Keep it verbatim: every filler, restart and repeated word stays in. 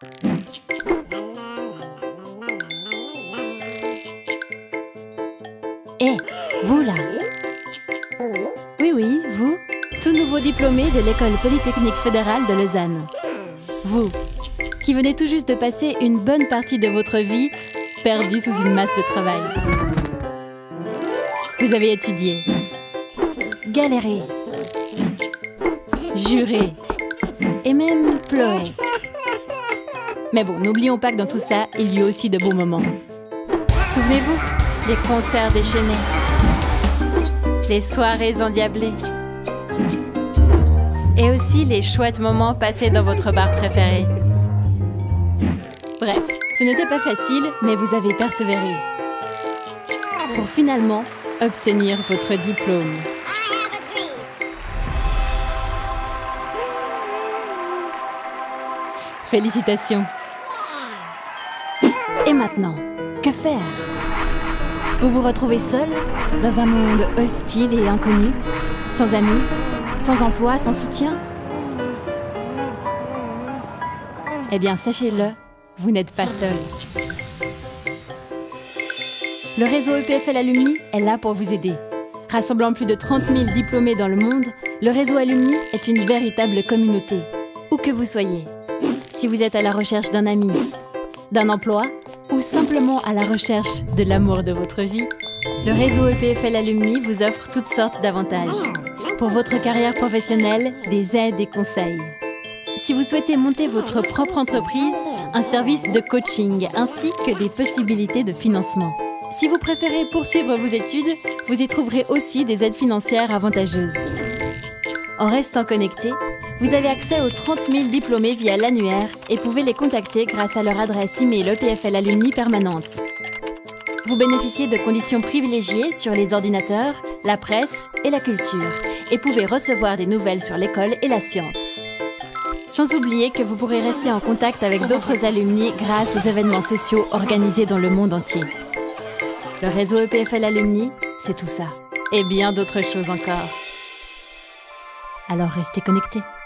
Eh, vous là! Oui, oui, vous, tout nouveau diplômé de l'École Polytechnique Fédérale de Lausanne. Vous, qui venez tout juste de passer une bonne partie de votre vie perdue sous une masse de travail. Vous avez étudié, galéré, juré et même pleuré. Mais bon, n'oublions pas que dans tout ça, il y a aussi de beaux moments. Souvenez-vous, les concerts déchaînés, les soirées endiablées et aussi les chouettes moments passés dans votre bar préféré. Bref, ce n'était pas facile, mais vous avez persévéré pour finalement obtenir votre diplôme. Félicitations! Et maintenant, que faire? Vous vous retrouvez seul, dans un monde hostile et inconnu, sans amis, sans emploi, sans soutien? Eh bien, sachez-le, vous n'êtes pas seul. Le réseau E P F L Alumni est là pour vous aider. Rassemblant plus de trente mille diplômés dans le monde, le réseau Alumni est une véritable communauté, où que vous soyez. Si vous êtes à la recherche d'un ami, d'un emploi, ou simplement à la recherche de l'amour de votre vie, le réseau E P F L Alumni vous offre toutes sortes d'avantages. Pour votre carrière professionnelle, des aides et conseils. Si vous souhaitez monter votre propre entreprise, un service de coaching ainsi que des possibilités de financement. Si vous préférez poursuivre vos études, vous y trouverez aussi des aides financières avantageuses. En restant connecté, vous avez accès aux trente mille diplômés via l'annuaire et pouvez les contacter grâce à leur adresse e-mail E P F L Alumni permanente. Vous bénéficiez de conditions privilégiées sur les ordinateurs, la presse et la culture et pouvez recevoir des nouvelles sur l'école et la science. Sans oublier que vous pourrez rester en contact avec d'autres alumni grâce aux événements sociaux organisés dans le monde entier. Le réseau E P F L Alumni, c'est tout ça. Et bien d'autres choses encore. Alors restez connectés.